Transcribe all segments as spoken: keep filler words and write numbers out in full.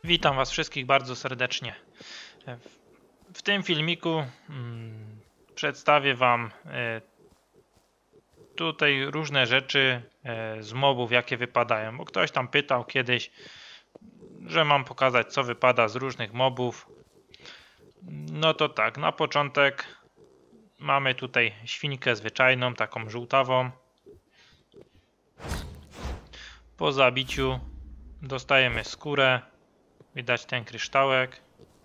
Witam Was wszystkich bardzo serdecznie. W tym filmiku mm, przedstawię Wam e, tutaj różne rzeczy e, z mobów, jakie wypadają. Bo ktoś tam pytał kiedyś, że mam pokazać, co wypada z różnych mobów. No to tak, na początek mamy tutaj świnkę zwyczajną, taką żółtawą. Po zabiciu dostajemy skórę. Widać ten kryształek.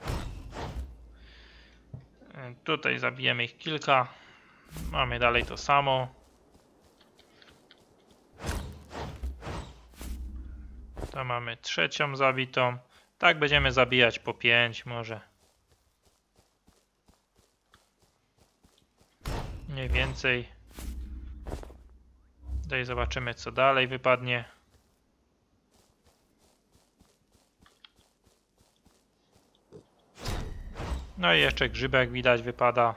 Tutaj zabijemy ich kilka. Mamy dalej to samo. To mamy trzecią zabitą. Tak będziemy zabijać po pięć może. Mniej więcej. Tutaj zobaczymy, co dalej wypadnie. No i jeszcze grzybek widać wypada.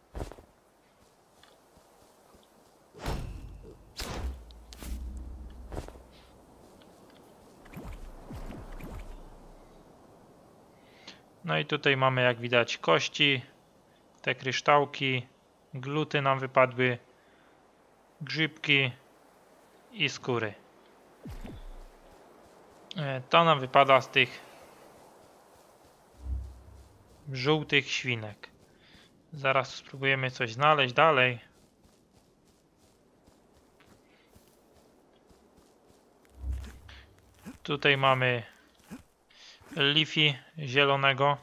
No i tutaj mamy, jak widać, kości, te kryształki, gluty nam wypadły, grzybki i skóry. To nam wypada z tych żółtych świnek. Zaraz spróbujemy coś znaleźć dalej. Tutaj mamy Leafy zielonego.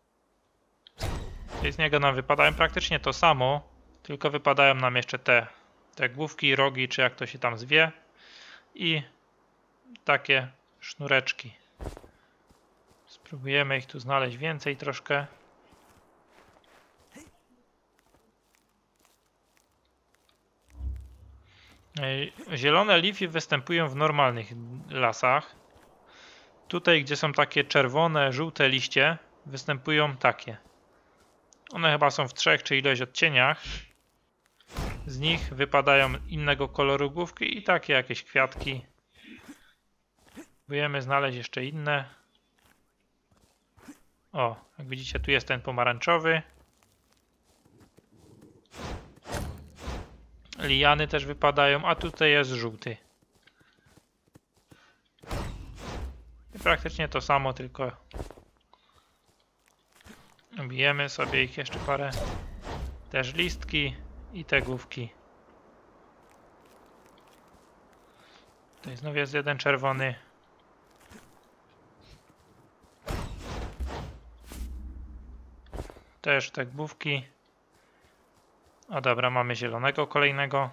Z niego nam wypadają praktycznie to samo, tylko wypadają nam jeszcze te, te główki, rogi, czy jak to się tam zwie, i takie sznureczki. Spróbujemy ich tu znaleźć więcej troszkę. Zielone leafy występują w normalnych lasach. Tutaj, gdzie są takie czerwone, żółte liście, występują takie. One chyba są w trzech czy ileś odcieniach. Z nich wypadają innego koloru główki i takie jakieś kwiatki. Próbujemy znaleźć jeszcze inne. O, jak widzicie, tu jest ten pomarańczowy. Liany też wypadają, a tutaj jest żółty. I praktycznie to samo, tylko bijemy sobie ich jeszcze parę. Też listki i te główki. Tutaj znów jest jeden czerwony. Też te główki. A dobra, mamy zielonego kolejnego.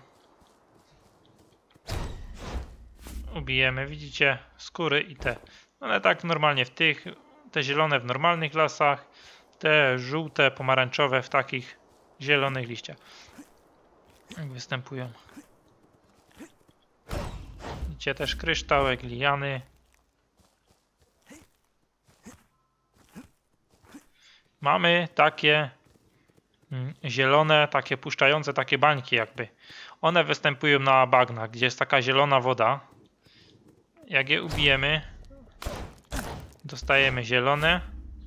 Ubijemy, widzicie, skóry i te. One tak normalnie w tych, te zielone w normalnych lasach, te żółte, pomarańczowe w takich zielonych liściach. Jak występują. Widzicie też kryształek, liany. Mamy takie mm, zielone, takie puszczające takie bańki jakby. One występują na bagnach, gdzie jest taka zielona woda. Jak je ubijemy, dostajemy zielone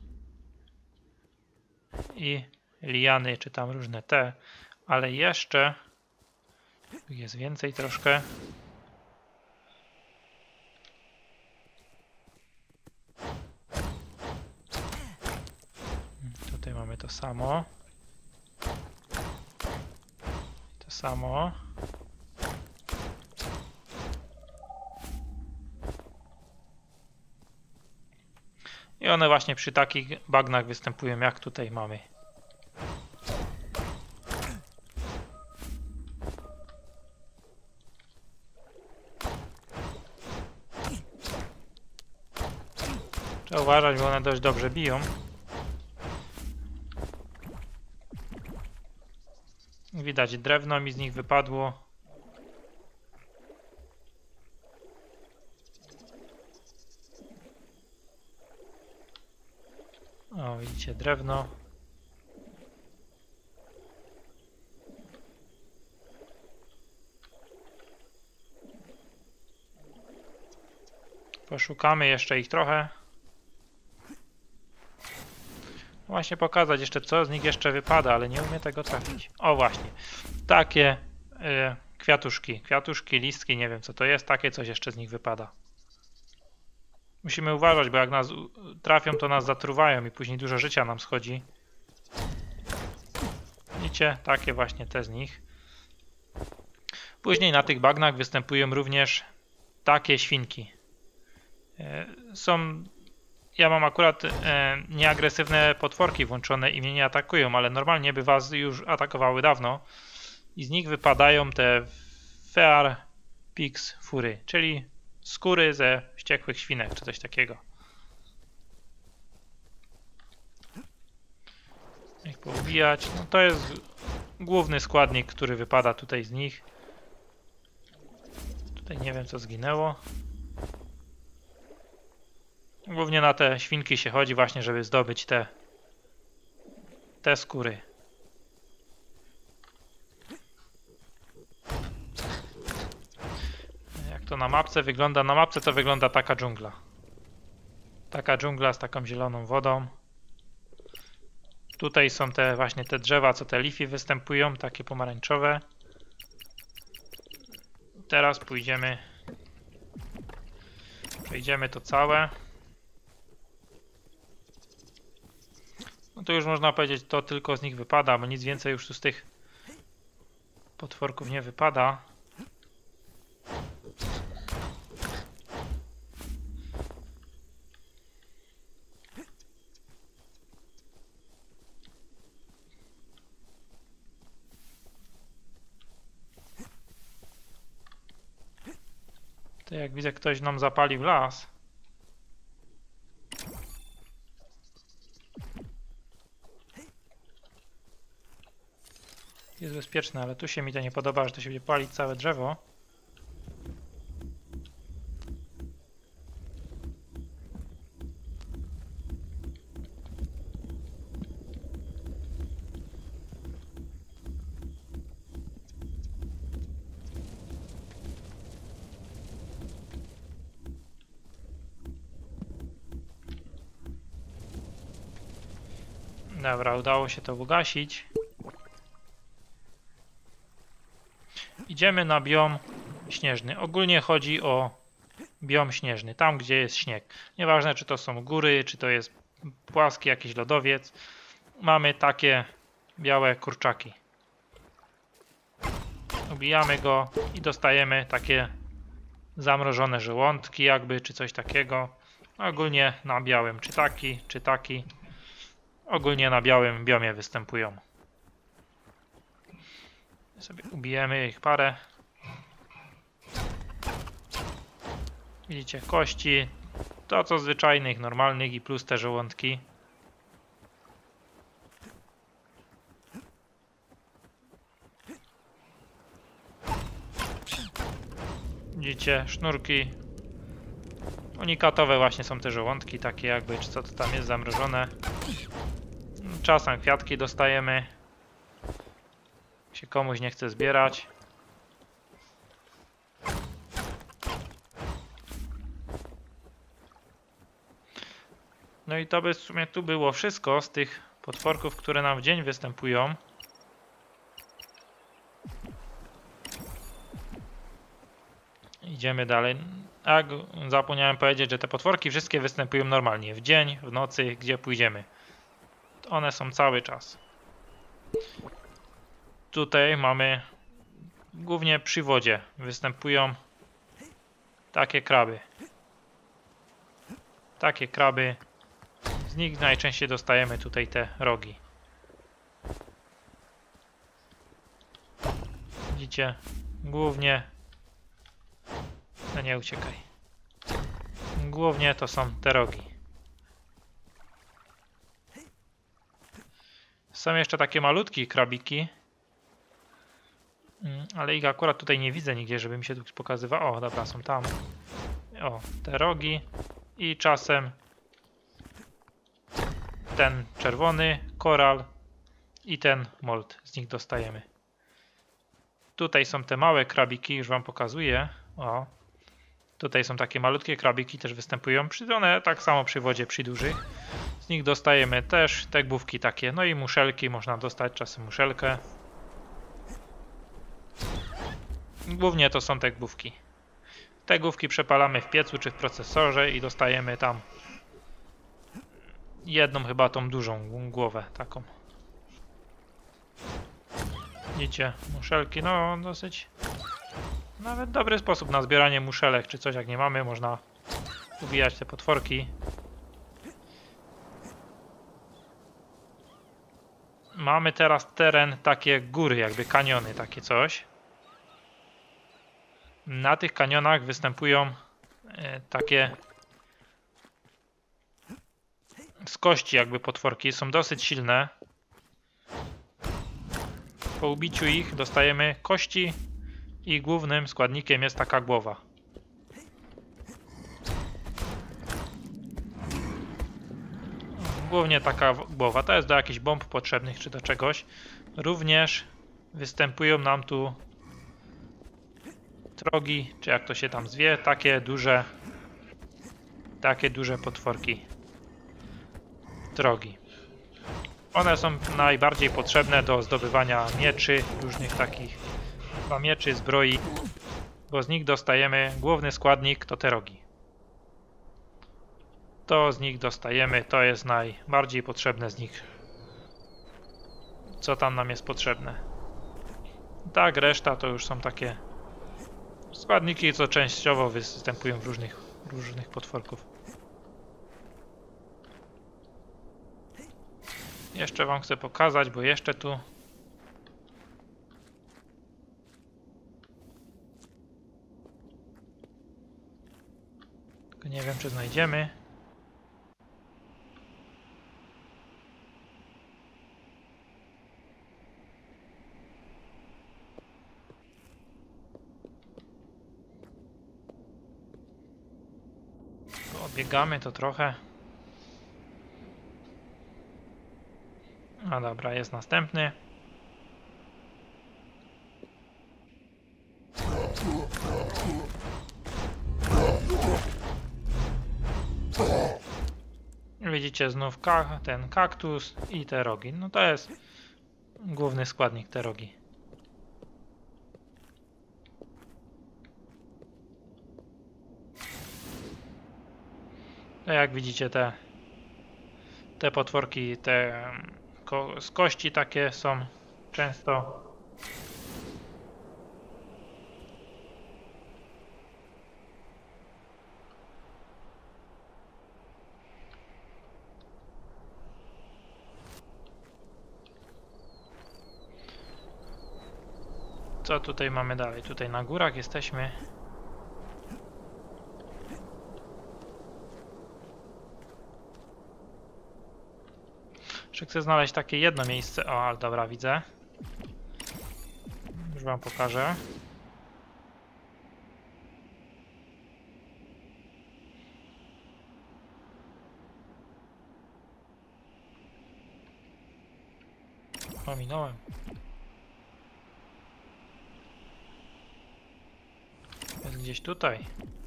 i liany, czy tam różne te, ale jeszcze jest więcej troszkę. Tutaj mamy to samo. To samo. I one właśnie przy takich bagnach występują, jak tutaj mamy. Trzeba uważać, bo one dość dobrze biją. Widać, drewno mi z nich wypadło. O, widzicie, drewno. Poszukamy jeszcze ich trochę. właśnie pokazać jeszcze, co z nich jeszcze wypada, ale nie umiem tego trafić. O właśnie, takie y, kwiatuszki, kwiatuszki, listki, nie wiem co to jest, takie coś jeszcze z nich wypada. Musimy uważać, bo jak nas trafią, to nas zatruwają i później dużo życia nam schodzi. Widzicie? Takie właśnie te z nich. Później na tych bagnach występują również takie świnki. Są... Ja mam akurat e, nieagresywne potworki włączone i mnie nie atakują, ale normalnie by was już atakowały dawno. I z nich wypadają te Fear Pigs Fury, czyli skóry ze wściekłych świnek, czy coś takiego. Jak poubijać, no to jest główny składnik, który wypada tutaj z nich. Tutaj nie wiem co zginęło. Głównie na te świnki się chodzi właśnie, żeby zdobyć te, te skóry. Jak to na mapce wygląda? Na mapce to wygląda taka dżungla. Taka dżungla z taką zieloną wodą. Tutaj są te właśnie te drzewa, co te leafy występują, takie pomarańczowe. Teraz pójdziemy, przejdziemy to całe. No to już można powiedzieć, to tylko z nich wypada, bo nic więcej już tu z tych potworków nie wypada. To jak widzę, ktoś nam zapalił las. Jest bezpieczne, ale tu się mi to nie podoba, że to się będzie palić całe drzewo. Dobra, udało się to ugasić. Idziemy na biom śnieżny. Ogólnie chodzi o biom śnieżny, tam gdzie jest śnieg. Nieważne czy to są góry, czy to jest płaski jakiś lodowiec. Mamy takie białe kurczaki. Ubijamy go i dostajemy takie zamrożone żołądki jakby, czy coś takiego. Ogólnie na białym, czy taki, czy taki. Ogólnie na białym biomie występują. Sobie ubijemy ich parę. Widzicie, kości. To co zwyczajnych, normalnych i plus te żołądki. Widzicie, sznurki. Unikatowe właśnie są te żołądki, takie jakby, czy co to tam jest zamrożone. Czasem kwiatki dostajemy. Się komuś nie chce zbierać. No i to by w sumie tu było wszystko z tych potworków, które nam w dzień występują. Idziemy dalej. Jak zapomniałem powiedzieć, że te potworki wszystkie występują normalnie. W dzień, w nocy, gdzie pójdziemy. One są cały czas. Tutaj mamy głównie przy wodzie występują takie kraby. Takie kraby. Z nich najczęściej dostajemy tutaj te rogi. Widzicie? Głównie... No nie uciekaj. Głównie to są te rogi. Są jeszcze takie malutkie krabiki. Ale ich akurat tutaj nie widzę nigdzie, żeby mi się tu pokazywało. O, dobra, są tam. O, te rogi. I czasem ten czerwony, koral i ten molt. Z nich dostajemy. Tutaj są te małe krabiki, już wam pokazuję. O, tutaj są takie malutkie krabiki, też występują. Przy one tak samo przy wodzie, przy dużych. Z nich dostajemy też te główki takie, no i muszelki, można dostać czasem muszelkę. Głównie to są te główki. Te główki przepalamy w piecu czy w procesorze i dostajemy tam jedną chyba tą dużą głowę taką. Widzicie, muszelki, no dosyć nawet dobry sposób na zbieranie muszelek czy coś, jak nie mamy, można ubijać te potworki. Mamy teraz teren, takie góry, jakby kaniony, takie coś. Na tych kanionach występują e, takie z kości jakby potworki, są dosyć silne. Po ubiciu ich dostajemy kości i głównym składnikiem jest taka głowa. Głównie taka głowa, to jest do jakichś bomb potrzebnych czy do czegoś. Również występują nam tu trogi, czy jak to się tam zwie, takie duże takie duże potworki. Trogi. One są najbardziej potrzebne do zdobywania mieczy, różnych takich mieczy, zbroi, bo z nich dostajemy główny składnik, to te rogi. To z nich dostajemy, to jest najbardziej potrzebne z nich. Co tam nam jest potrzebne. Tak, reszta to już są takie składniki, co częściowo występują w różnych, różnych potworków. Jeszcze wam chcę pokazać, bo jeszcze tu tylko nie wiem, czy znajdziemy. Odbiegamy to trochę. A dobra, jest następny. Widzicie znów ka ten kaktus i te rogi. No to jest główny składnik, te rogi. To jak widzicie, te te potworki, te ko z kości takie są często. Co tutaj mamy dalej? Tutaj na górach jesteśmy. Jeszcze chcę znaleźć takie jedno miejsce. O, ale dobra, widzę. Już wam pokażę. Ominąłem. Jest gdzieś tutaj.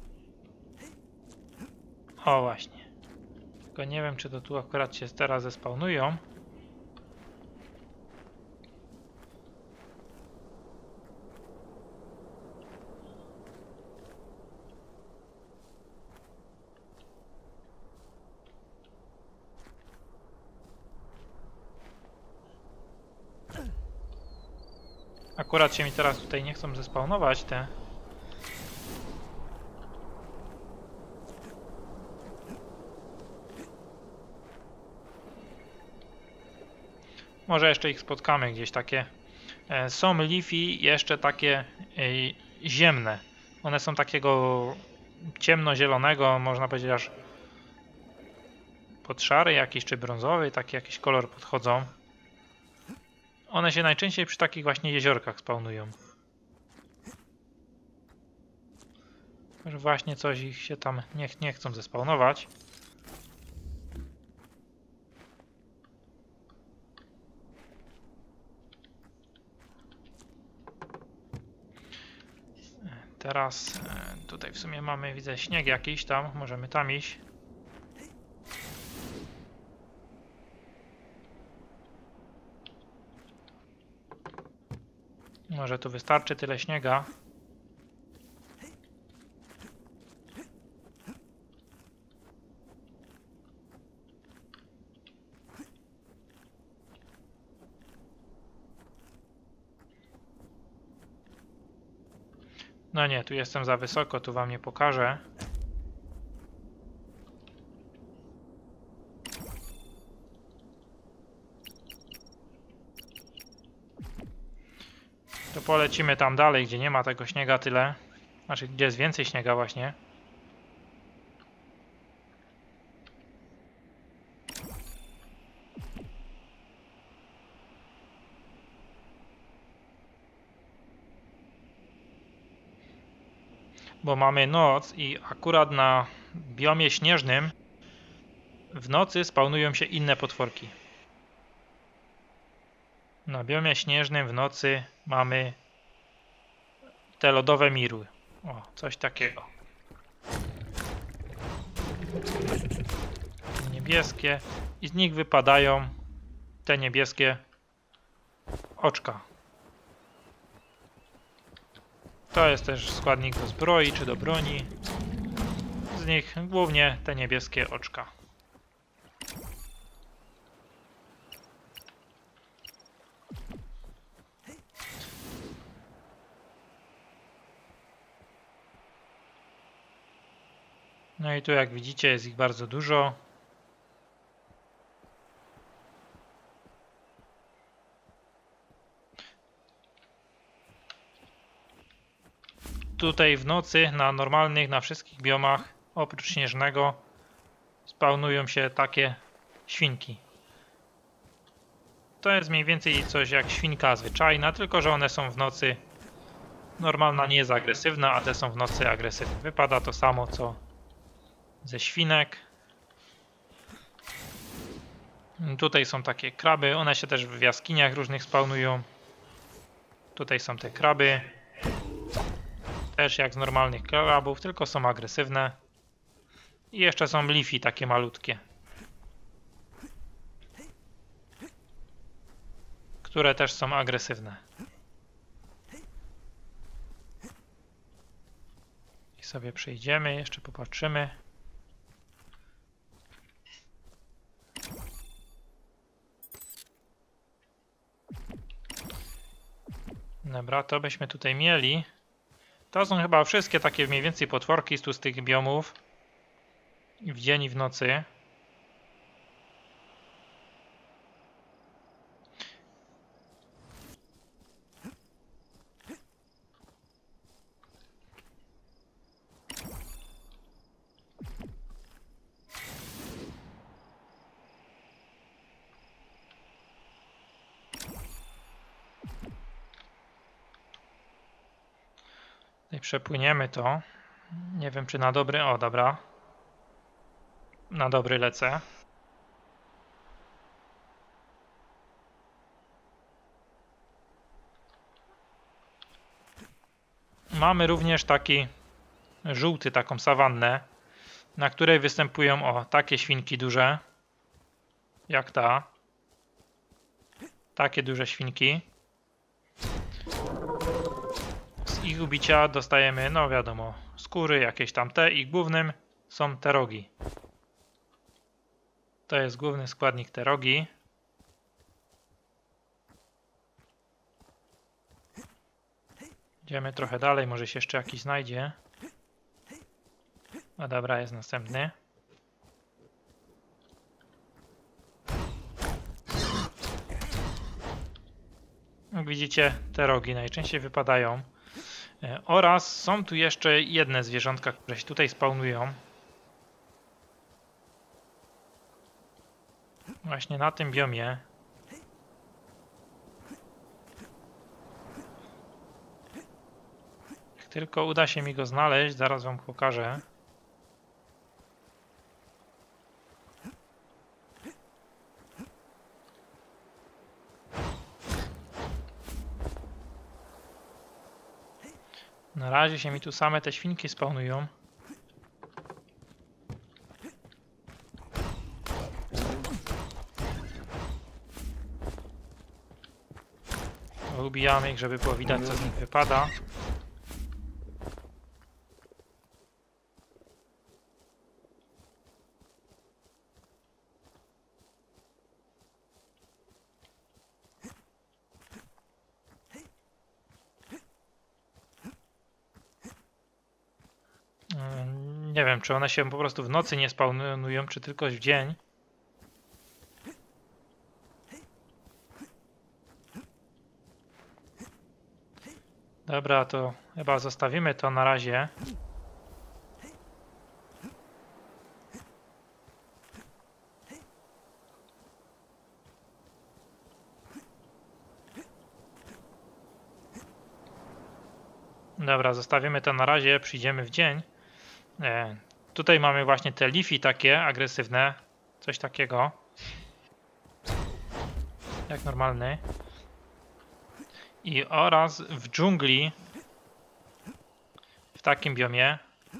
O, właśnie. Tylko nie wiem, czy to tu akurat się teraz zespawnują. Akurat się mi teraz tutaj nie chcą zespawnować te. Może jeszcze ich spotkamy gdzieś takie. E, są leafy jeszcze takie e, ziemne. One są takiego ciemnozielonego, można powiedzieć aż pod szary jakiś czy brązowy, taki jakiś kolor podchodzą. One się najczęściej przy takich właśnie jeziorkach spawnują. Że właśnie coś ich się tam nie, nie chcą zespawnować. Teraz tutaj w sumie mamy, widzę, śnieg jakiś tam, możemy tam iść. Może tu wystarczy tyle śniega. No nie, tu jestem za wysoko, tu wam nie pokażę. To polecimy tam dalej, gdzie nie ma tego śniega tyle. Znaczy, gdzie jest więcej śniega właśnie. Bo mamy noc i akurat na biomie śnieżnym w nocy spawnują się inne potworki. Na biomie śnieżnym w nocy mamy te lodowe mirły. O, coś takiego. Niebieskie i z nich wypadają te niebieskie oczka. To jest też składnik do zbroi czy do broni. Z nich głównie te niebieskie oczka. No i tu jak widzicie jest ich bardzo dużo. Tutaj w nocy na normalnych, na wszystkich biomach oprócz śnieżnego spawnują się takie świnki. To jest mniej więcej coś jak świnka zwyczajna, tylko że one są w nocy. Normalna nie jest agresywna, a te są w nocy agresywne. Wypada to samo co ze świnek. Tutaj są takie kraby, one się też w jaskiniach różnych spawnują. Tutaj są te kraby. Też jak z normalnych krabów, tylko są agresywne. I jeszcze są leafy takie malutkie, które też są agresywne. I sobie przejdziemy, jeszcze popatrzymy. Dobra, to byśmy tutaj mieli. To są chyba wszystkie takie mniej więcej potworki z tych biomów. W dzień i w nocy. I przepłyniemy to. Nie wiem czy na dobry... O, dobra. Na dobry lecę. Mamy również taki żółty, taką sawannę, na której występują o takie świnki duże, jak ta. Takie duże świnki. Z ich ubicia dostajemy, no wiadomo, skóry jakieś tam te i głównym są te rogi. To jest główny składnik te rogi. Idziemy trochę dalej, może się jeszcze jakiś znajdzie. A dobra, jest następny. Jak widzicie, te rogi najczęściej wypadają. Oraz są tu jeszcze jedne zwierzątka, które się tutaj spawnują. Właśnie na tym biomie. Jak tylko uda się mi go znaleźć, zaraz wam pokażę. Na razie się mi tu same te świnki spawnują. Poubijamy ich, żeby było widać, co z nich wypada. Nie wiem, czy one się po prostu w nocy nie spawnują, czy tylko w dzień. Dobra, to chyba zostawimy to na razie. Dobra, zostawimy to na razie, przyjdziemy w dzień. E, tutaj mamy właśnie te leafy takie agresywne, coś takiego. Jak normalny. I oraz w dżungli, w takim biomie.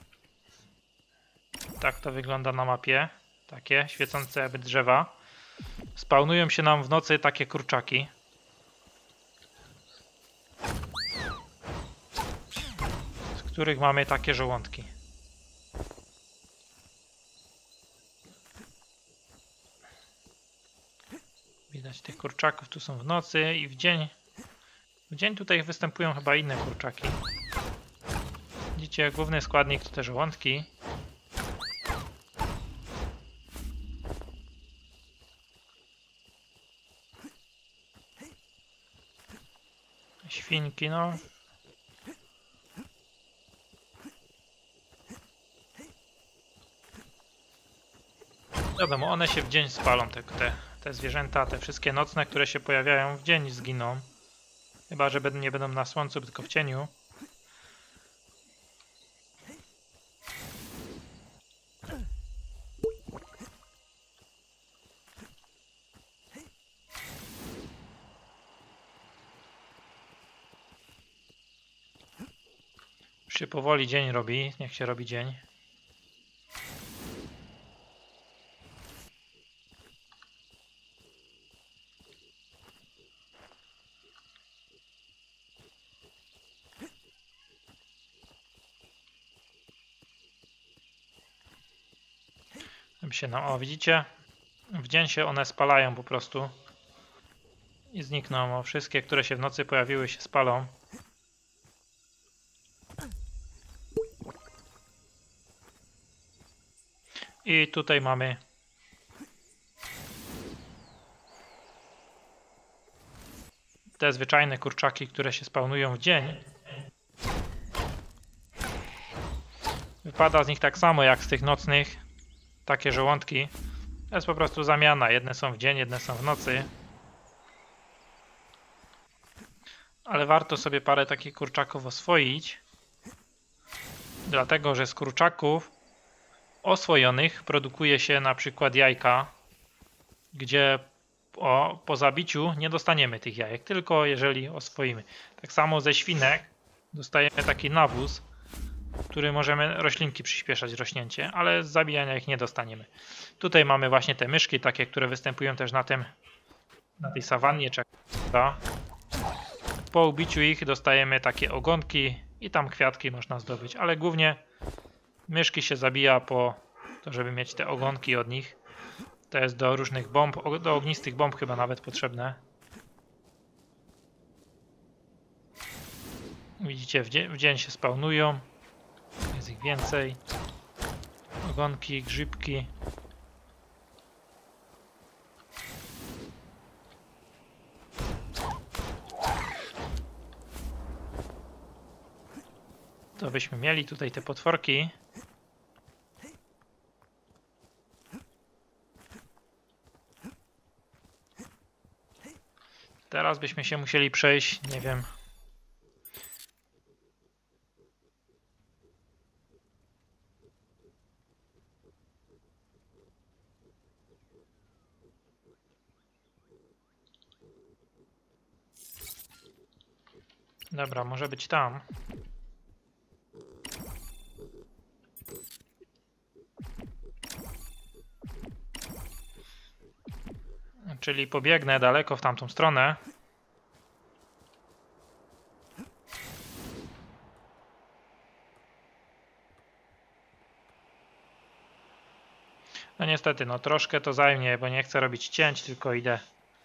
Tak to wygląda na mapie. Takie świecące jakby drzewa. Spawnują się nam w nocy takie kurczaki. Z których mamy takie żołądki. Widać tych kurczaków, tu są w nocy i w dzień. W dzień tutaj występują chyba inne kurczaki. Widzicie, główny składnik to te żołądki. Świnki, no. Wiadomo, one się w dzień spalą, te, te, te zwierzęta, te wszystkie nocne, które się pojawiają w dzień, zginą. Chyba, że nie będą na słońcu, tylko w cieniu. Już się powoli dzień robi, niech się robi dzień. Się, no, o, widzicie? W dzień się one spalają po prostu. I znikną. O, wszystkie, które się w nocy pojawiły, się spalą. I tutaj mamy te zwyczajne kurczaki, które się spawnują w dzień. Wypada z nich tak samo jak z tych nocnych. Takie żołądki. To jest po prostu zamiana. Jedne są w dzień, jedne są w nocy. Ale warto sobie parę takich kurczaków oswoić. Dlatego, że z kurczaków oswojonych produkuje się na przykład jajka, gdzie po, po zabiciu nie dostaniemy tych jajek, tylko jeżeli oswoimy. Tak samo ze świnek dostajemy taki nawóz, który możemy roślinki przyspieszać rośnięcie, ale z zabijania ich nie dostaniemy. Tutaj mamy właśnie te myszki, takie, które występują też na tym, na tej sawannie. Po ubiciu ich dostajemy takie ogonki i tam kwiatki można zdobyć, ale głównie myszki się zabija po to, żeby mieć te ogonki od nich. To jest do różnych bomb, do ognistych bomb chyba nawet potrzebne. Widzicie, w dzień, w dzień się spawnują. Jest ich więcej. Ogonki, grzybki. To byśmy mieli tutaj te potworki. Teraz byśmy się musieli przejść, nie wiem. Dobra, może być tam. Czyli pobiegnę daleko w tamtą stronę. No niestety, no troszkę to zajmie, bo nie chcę robić cięć, tylko idę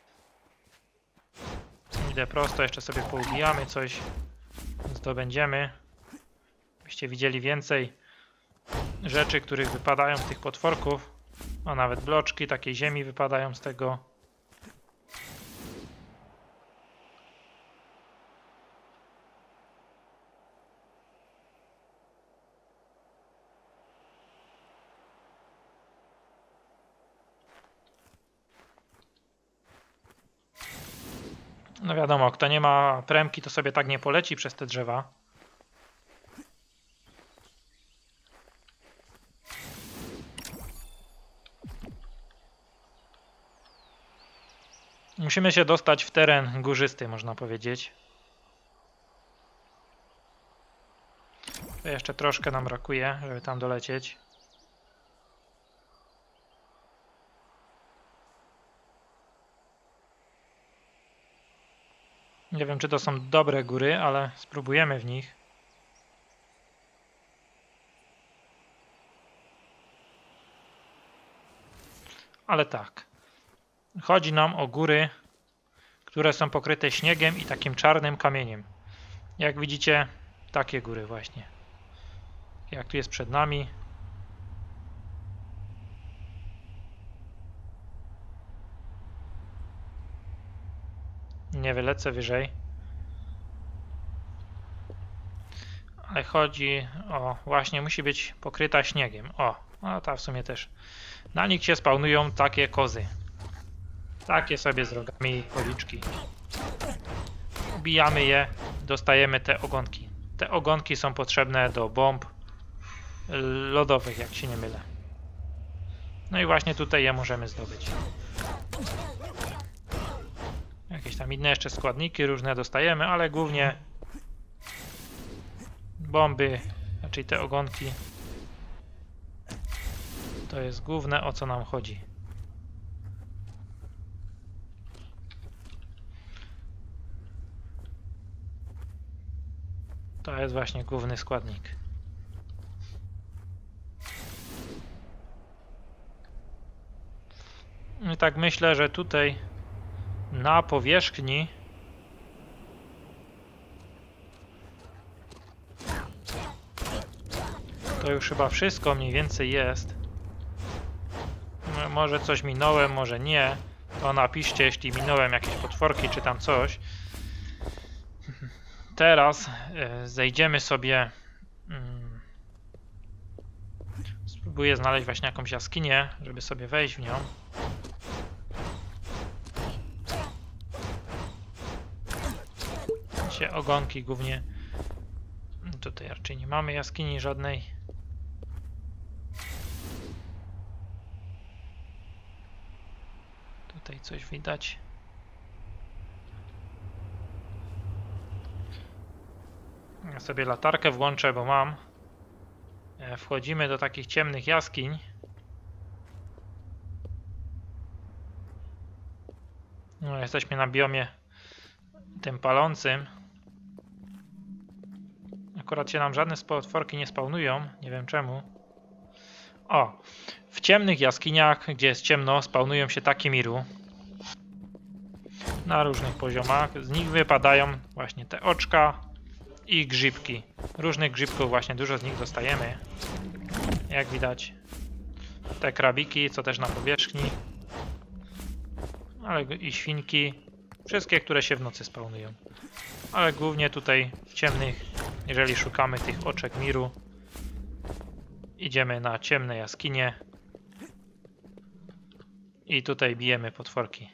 idę prosto, jeszcze sobie poubijamy coś, zdobędziemy. Byście widzieli więcej rzeczy, których wypadają z tych potworków, a nawet bloczki takiej ziemi wypadają z tego. No wiadomo, kto nie ma premki, to sobie tak nie poleci przez te drzewa. Musimy się dostać w teren górzysty, można powiedzieć. To jeszcze troszkę nam brakuje, żeby tam dolecieć. Nie wiem, czy to są dobre góry, ale spróbujemy w nich. Ale tak. Chodzi nam o góry, które są pokryte śniegiem i takim czarnym kamieniem. Jak widzicie, takie góry właśnie. Jak tu jest przed nami. Nie wylecę wyżej. Ale chodzi o... Właśnie musi być pokryta śniegiem. O, a ta w sumie też. Na nich się spawnują takie kozy. Takie sobie z rogami policzki. Ubijamy je, dostajemy te ogonki. Te ogonki są potrzebne do bomb lodowych, jak się nie mylę. No i właśnie tutaj je możemy zdobyć. Jakieś tam inne jeszcze składniki różne dostajemy, ale głównie bomby, raczej te ogonki. To jest główne, o co nam chodzi. To jest właśnie główny składnik. I tak myślę, że tutaj na powierzchni to już chyba wszystko mniej więcej jest. Może coś minąłem, może nie. To napiszcie, jeśli minąłem jakieś potworki czy tam coś. Teraz e, zejdziemy sobie. Mm, spróbuję znaleźć właśnie jakąś jaskinię, żeby sobie wejść w nią. Się ogonki głównie. Tutaj raczej nie mamy jaskini żadnej. Tutaj coś widać. Ja sobie latarkę włączę, bo mam. Wchodzimy do takich ciemnych jaskiń. No, jesteśmy na biomie tym palącym. Akurat się nam żadne potworki nie spawnują. Nie wiem czemu. O! W ciemnych jaskiniach, gdzie jest ciemno, spawnują się takie miru. Na różnych poziomach. Z nich wypadają właśnie te oczka i grzybki. Różnych grzybków właśnie dużo z nich dostajemy. Jak widać. Te krabiki, co też na powierzchni. Ale i świnki. Wszystkie, które się w nocy spawnują. Ale głównie tutaj w ciemnych, jeżeli szukamy tych oczek miru, idziemy na ciemne jaskinie. I tutaj bijemy potworki.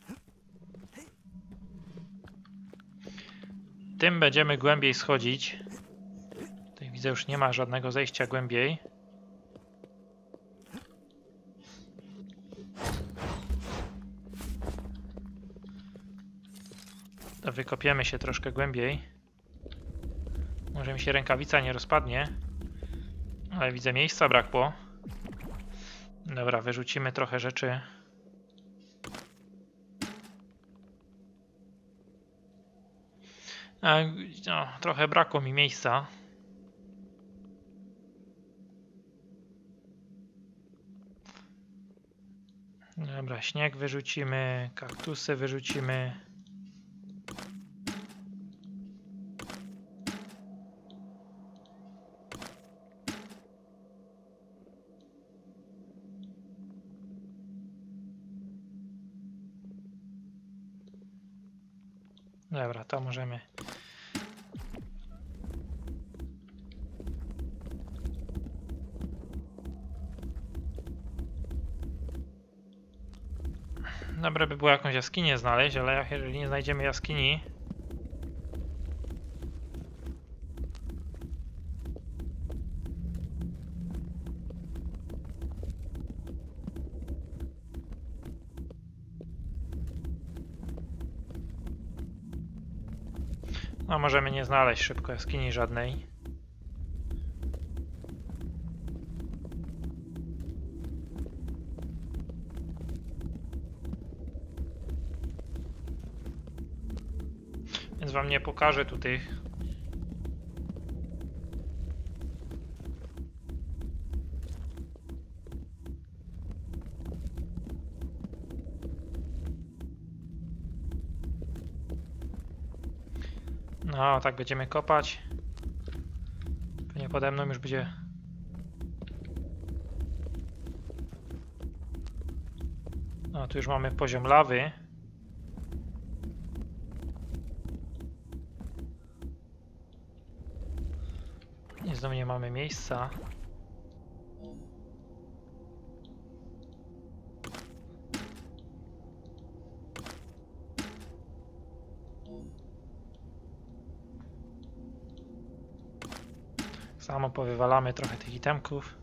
Tym będziemy głębiej schodzić. Tutaj widzę, już nie ma żadnego zejścia głębiej. To wykopiemy się troszkę głębiej. Może mi się rękawica nie rozpadnie. Ale widzę, miejsca brakło. Dobra, wyrzucimy trochę rzeczy. No, trochę brakło mi miejsca. Dobra, śnieg wyrzucimy, kaktusy wyrzucimy. Dobra, to możemy. Dobre by było jakąś jaskinię znaleźć, ale jak jeżeli nie znajdziemy jaskini, no możemy nie znaleźć szybko jaskini żadnej. Więc wam nie pokażę tu tych. No, tak będziemy kopać. Pewnie pode mną już będzie. No, tu już mamy poziom lawy. I znowu nie mamy miejsca. Samo powywalamy trochę tych itemków.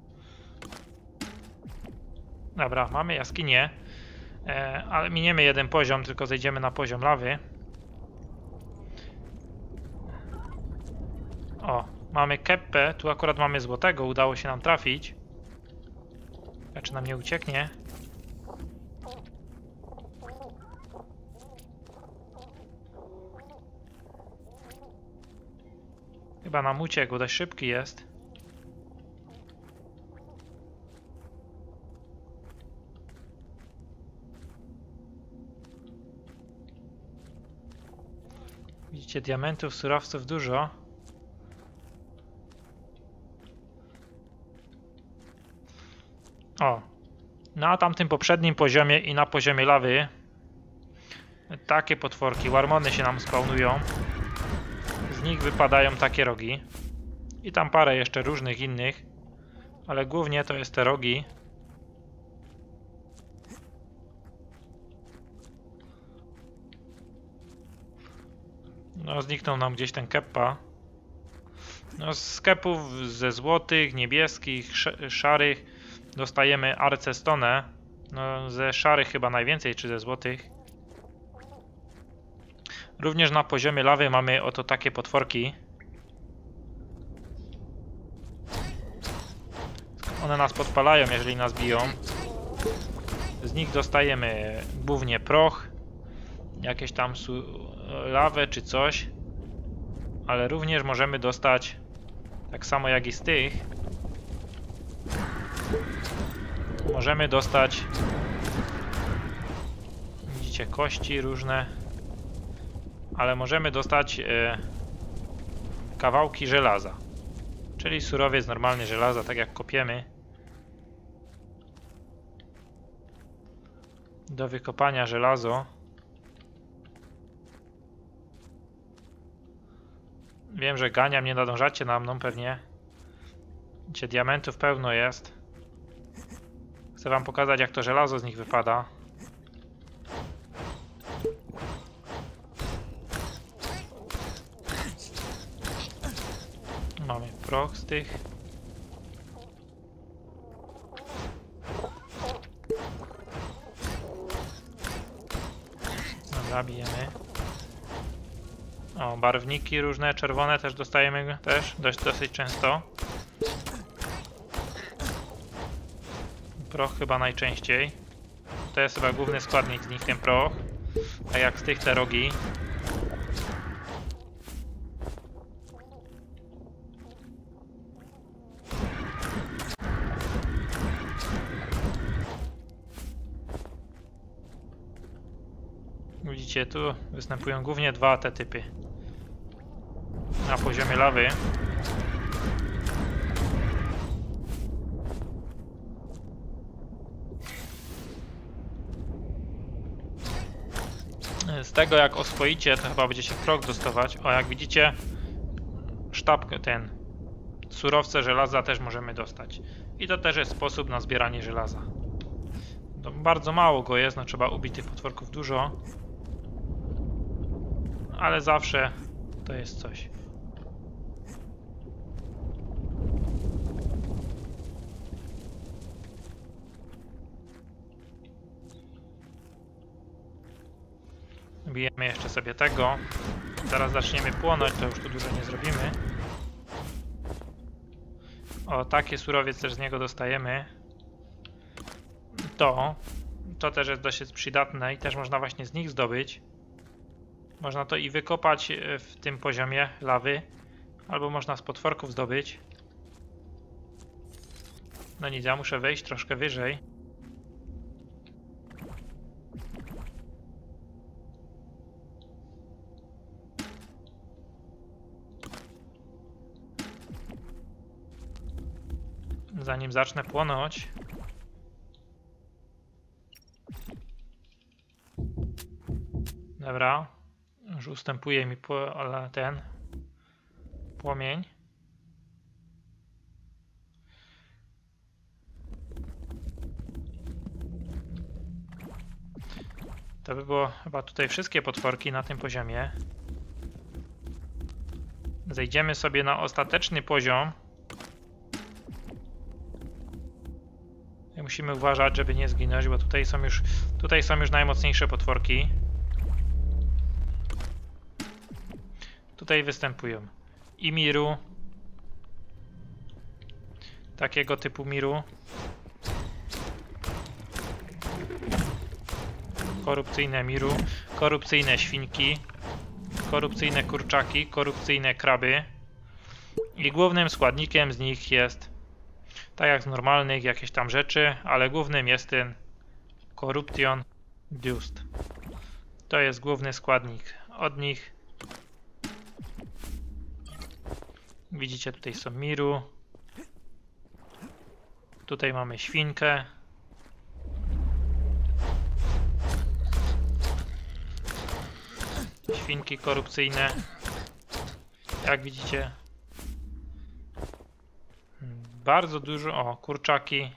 Dobra, mamy jaskinię, e, ale miniemy jeden poziom, tylko zejdziemy na poziom lawy. O, mamy keppę, tu akurat mamy złotego, udało się nam trafić. Czy nam nie ucieknie? Chyba nam uciekł, dość szybki jest. Widzicie, diamentów, surowców dużo. O, na tamtym poprzednim poziomie i na poziomie lawy takie potworki, warmony się nam spawnują. Z nich wypadają takie rogi. I tam parę jeszcze różnych innych. Ale głównie to jest te rogi. No, zniknął nam gdzieś ten keppa. No, z sklepów ze złotych, niebieskich, szarych dostajemy arcestone. No, ze szarych chyba najwięcej, czy ze złotych. Również na poziomie lawy mamy oto takie potworki. One nas podpalają, jeżeli nas biją. Z nich dostajemy głównie proch, jakieś tam lawę czy coś. Ale również możemy dostać, tak samo jak i z tych, możemy dostać, widzicie, kości różne. Ale możemy dostać e, kawałki żelaza. Czyli surowiec normalny żelaza, tak jak kopiemy. Do wykopania żelazo. Wiem, że ganiam, nie nadążacie na mną pewnie. Widzicie, diamentów pełno jest. Chcę wam pokazać, jak to żelazo z nich wypada. Mamy proch z tych. Dobra, bijemy. O, barwniki różne, czerwone też dostajemy też dość, dosyć często. Proch chyba najczęściej. To jest chyba główny składnik z nich, ten proch. A jak z tych te rogi. widzicie, tu występują głównie dwa te typy. Na poziomie lawy. Z tego jak oswoicie, to chyba będziecie krok dostawać. O, jak widzicie, sztabkę, ten surowce żelaza też możemy dostać. I to też jest sposób na zbieranie żelaza. To bardzo mało go jest, no trzeba ubić tych potworków dużo. Ale zawsze to jest coś. Bijemy jeszcze sobie tego. Zaraz zaczniemy płonąć, to już tu dużo nie zrobimy. O, taki surowiec też z niego dostajemy. To, to też jest dosyć przydatne i też można właśnie z nich zdobyć. Można to i wykopać w tym poziomie lawy, albo można z potworków zdobyć. No nic, ja muszę wejść troszkę wyżej. Zanim zacznę płonąć. Dobra. Już ustępuje mi ten płomień. To by było chyba tutaj wszystkie potworki na tym poziomie. Zejdziemy sobie na ostateczny poziom. I musimy uważać, żeby nie zginąć, bo tutaj są już, tutaj są już najmocniejsze potworki. Tutaj występują i Miru, takiego typu Miru, korupcyjne Miru, korupcyjne świnki, korupcyjne kurczaki, korupcyjne kraby i głównym składnikiem z nich jest, tak jak z normalnych, jakieś tam rzeczy, ale głównym jest ten Corruption Dust. To jest główny składnik od nich. Widzicie, tutaj są Miru. Tutaj mamy świnkę. Świnki korupcyjne. Jak widzicie, bardzo dużo. O, kurczaki.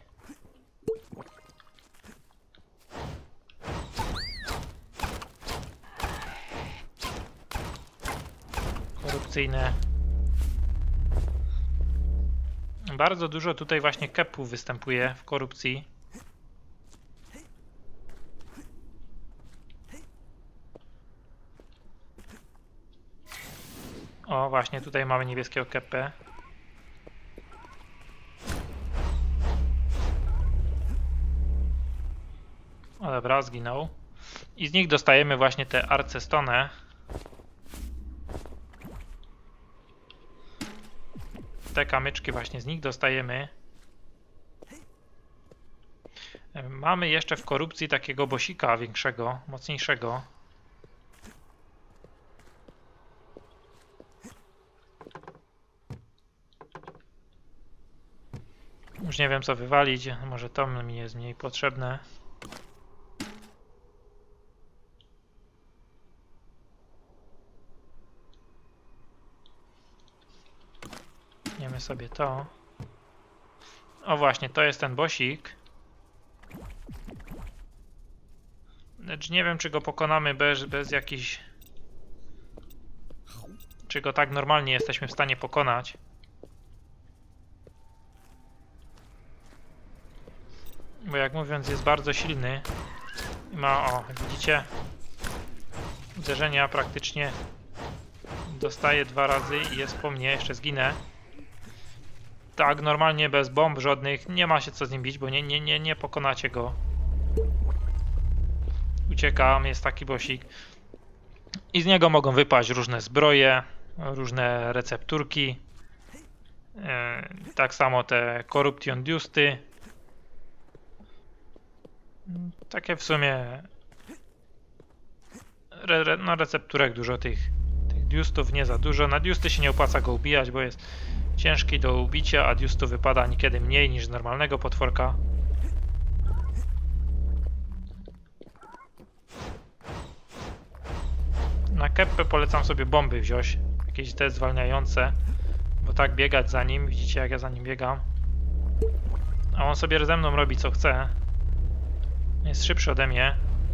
Korupcyjne. Bardzo dużo tutaj właśnie kepów występuje w korupcji. O, właśnie tutaj mamy niebieskiego kepę. O dobra, zginął. I z nich dostajemy właśnie te arcestone. Te kamyczki właśnie z nich dostajemy. Mamy jeszcze w korupcji takiego bosika większego, mocniejszego. Już nie wiem co wywalić, może to mi jest mniej potrzebne. Weźmiemy sobie to. O właśnie, to jest ten bosik. Lecz nie wiem, czy go pokonamy bez, bez jakichś... Czy go tak normalnie jesteśmy w stanie pokonać. Bo jak mówiąc, jest bardzo silny. I ma, o, widzicie? Uderzenia praktycznie dostaje dwa razy i jest po mnie, jeszcze zginę. Tak, normalnie bez bomb żadnych, nie ma się co z nim bić, bo nie, nie, nie, nie pokonacie go. Uciekam, jest taki bosik. I z niego mogą wypaść różne zbroje, różne recepturki. E, tak samo te Corruption Dusty. Takie w sumie re, re, no recepturek dużo tych, tych diustów, nie za dużo. Na diusty się nie opłaca go ubijać, bo jest ciężki do ubicia, a diustu wypada niekiedy mniej niż z normalnego potworka. Na keppę polecam sobie bomby wziąć, jakieś te zwalniające, bo tak biegać za nim, widzicie jak ja za nim biegam. A on sobie ze mną robi co chce. Jest szybszy ode mnie.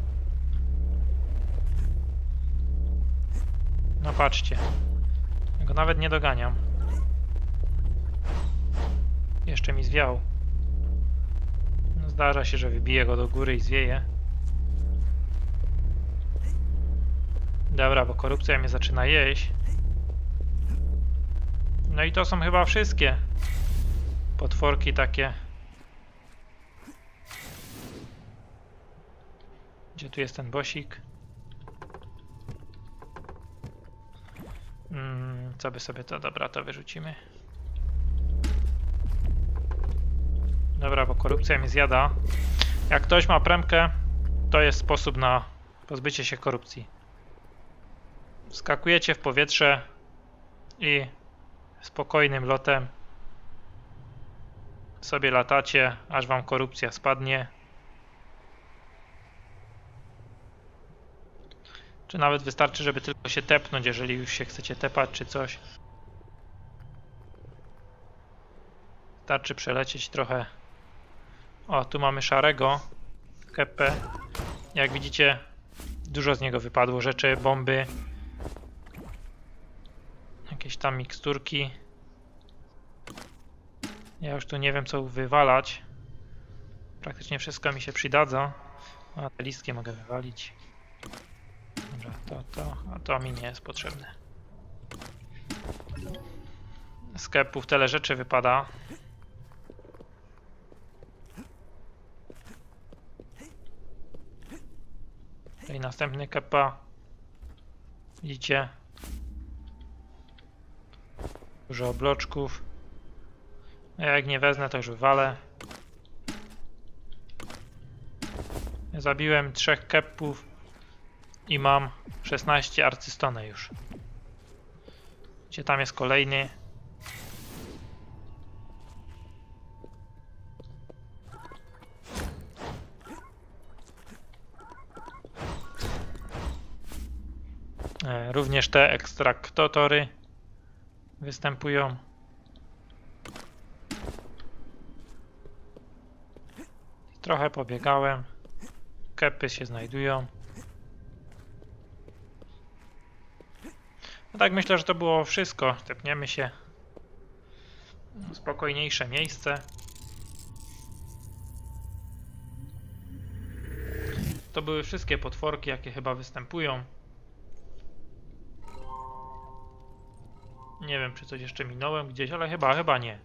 No patrzcie. Ja go nawet nie doganiam. Jeszcze mi zwiał. No zdarza się, że wybiję go do góry i zwieje. Dobra, bo korupcja mnie zaczyna jeść. No i to są chyba wszystkie potworki takie. Gdzie tu jest ten bosik? Hmm, co by sobie to... Dobra, to wyrzucimy. Dobra, bo korupcja mnie zjada. Jak ktoś ma premkę, to jest sposób na pozbycie się korupcji. Wskakujecie w powietrze i spokojnym lotem sobie latacie, aż wam korupcja spadnie. Czy nawet wystarczy, żeby tylko się tepnąć, jeżeli już się chcecie tepać czy coś. Wystarczy przelecieć trochę. O, tu mamy szarego keppę. Jak widzicie, dużo z niego wypadło rzeczy, bomby. Jakieś tam miksturki. Ja już tu nie wiem co wywalać. Praktycznie wszystko mi się przydadza. A te listki mogę wywalić. Dobra, to, to, a to mi nie jest potrzebne. Z kepów tyle rzeczy wypada. I następny kepa. Widzicie? Dużo bloczków. Ja jak nie wezmę, to już wywalę. Zabiłem trzech kepów i mam szesnaście arcystone już. Gdzie tam jest kolejny? E, również te ekstraktory występują. Trochę pobiegałem. Kepy się znajdują. No tak, myślę, że to było wszystko. Tepniemy się w spokojniejsze miejsce. To były wszystkie potworki, jakie chyba występują. Nie wiem, czy coś jeszcze minąłem gdzieś, ale chyba, chyba nie.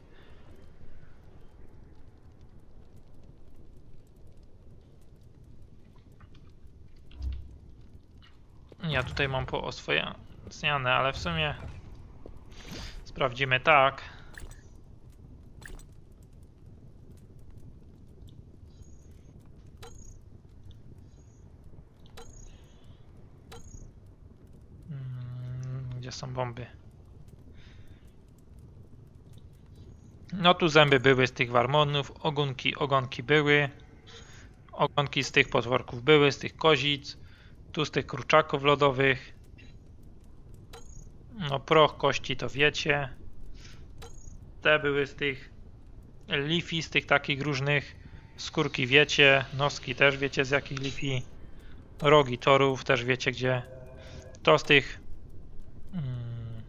Ja tutaj mam pooswojane, ale w sumie sprawdzimy tak. Hmm, gdzie są bomby? No tu zęby były z tych warmonów, ogonki, ogonki były. Ogonki z tych potworków były, z tych kozic. Tu z tych kurczaków lodowych. No proch, kości to wiecie. Te były z tych lifi, z tych takich różnych. Skórki wiecie, noski też wiecie z jakich lifi. Rogi torów też wiecie gdzie. To z tych hmm,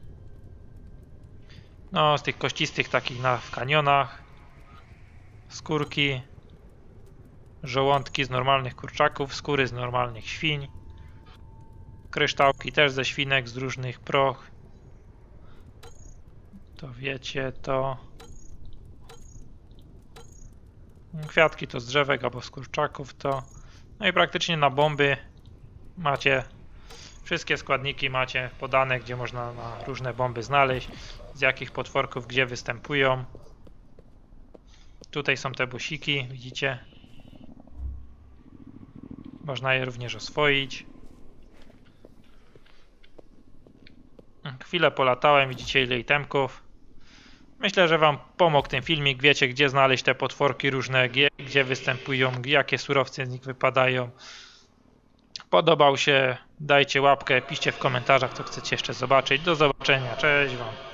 no z tych kościstych takich na, w kanionach. Skórki. Żołądki z normalnych kurczaków, skóry z normalnych świń. Kryształki też ze świnek, z różnych proch. To wiecie, to... Kwiatki to z drzewek albo z kurczaków, to... No i praktycznie na bomby macie... Wszystkie składniki macie podane, gdzie można na różne bomby znaleźć. Z jakich potworków, gdzie występują. Tutaj są te busiki, widzicie? Można je również oswoić. Chwilę polatałem, widzicie ile itemków. Myślę, że wam pomógł ten filmik. Wiecie, gdzie znaleźć te potworki różne, gdzie, gdzie występują, jakie surowce z nich wypadają. Podobał się, dajcie łapkę, piszcie w komentarzach, co chcecie jeszcze zobaczyć. Do zobaczenia, cześć wam.